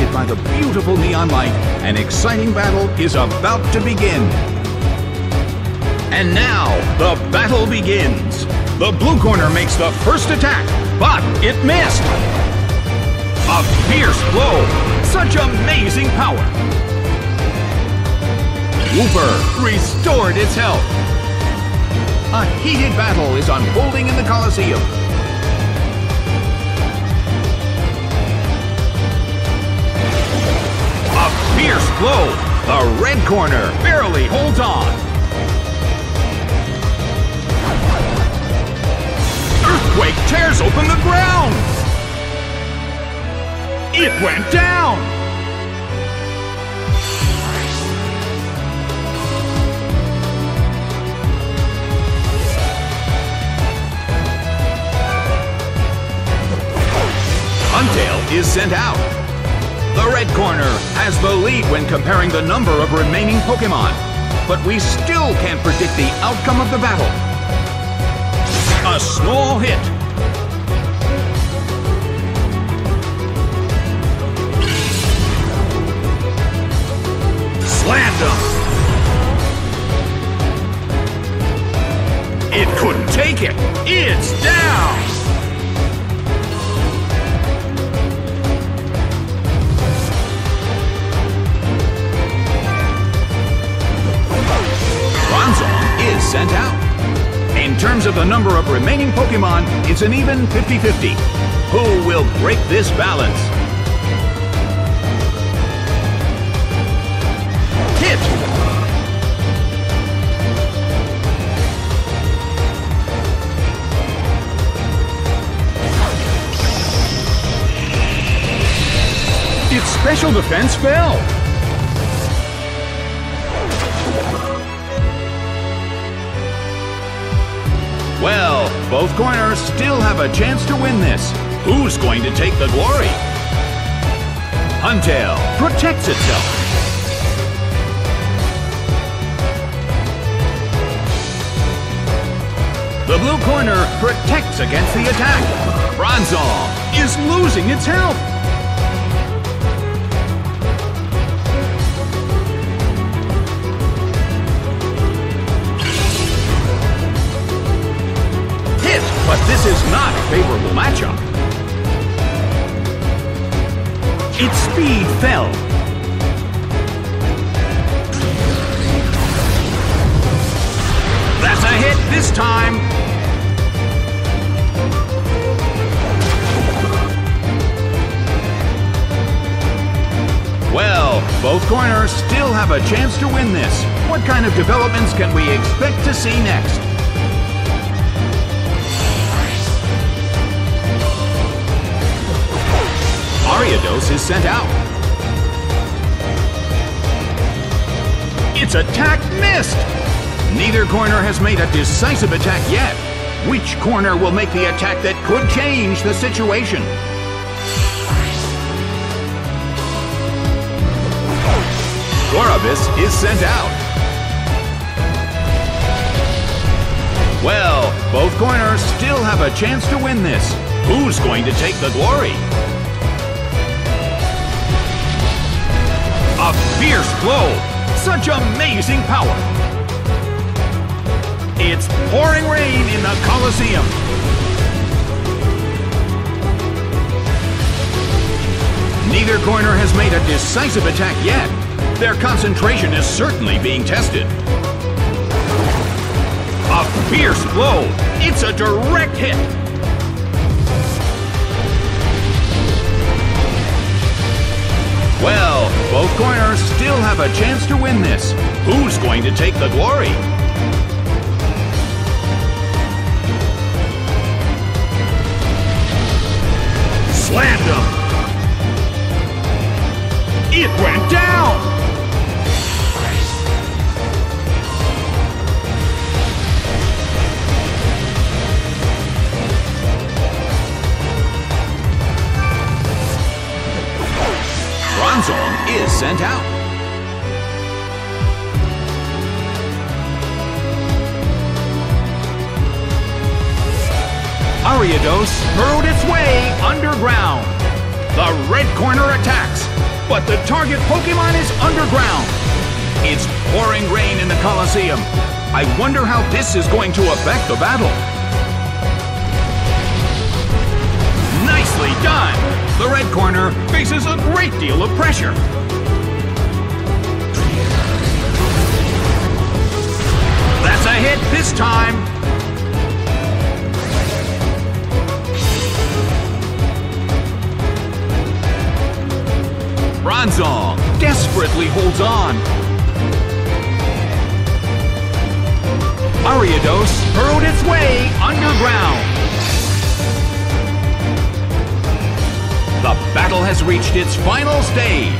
illuminated by the beautiful neon light, an exciting battle is about to begin. And now, the battle begins. The blue corner makes the first attack, but it missed. A fierce blow, such amazing power. Wooper restored its health. A heated battle is unfolding in the Colosseum. A fierce blow. The red corner barely holds on. Earthquake tears open the ground. It went down. Huntail is sent out. The red corner has the lead when comparing the number of remaining Pokémon, but we still can't predict the outcome of the battle. A small hit. Slammed him. It couldn't take it. It's down. Bronzong is sent out. In terms of the number of remaining Pokémon, it's an even 50-50. Who will break this balance? Hit! Its special defense fell. Well, both corners still have a chance to win this. Who's going to take the glory? Huntail protects itself. The blue corner protects against the attack. Bronzong is losing its health. But this is not a favorable matchup. Its speed fell. That's a hit this time. Well, both corners still have a chance to win this. What kind of developments can we expect to see next? Ariados is sent out. Its attack missed! Neither corner has made a decisive attack yet. Which corner will make the attack that could change the situation? Gorebyss is sent out. Well, both corners still have a chance to win this. Who's going to take the glory? A fierce blow! Such amazing power! It's pouring rain in the Colosseum. Neither corner has made a decisive attack yet. Their concentration is certainly being tested. A fierce blow! It's a direct hit! Well, both corners still have a chance to win this. Who's going to take the glory? Slammed him! It went down! Bronzong is sent out. Ariados burrowed its way underground. The red corner attacks. but the target Pokemon is underground. It's pouring rain in the Colosseum. I wonder how this is going to affect the battle. Nicely done! The red corner faces a great deal of pressure. That's a hit this time. Bronzong desperately holds on. Ariados burrowed its way underground. The battle has reached its final stage.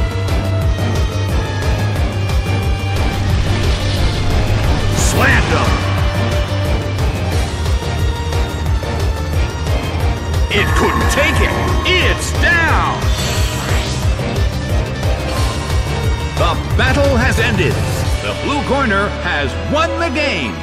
Slammed him. It couldn't take it. It's down. The battle has ended. The blue corner has won the game.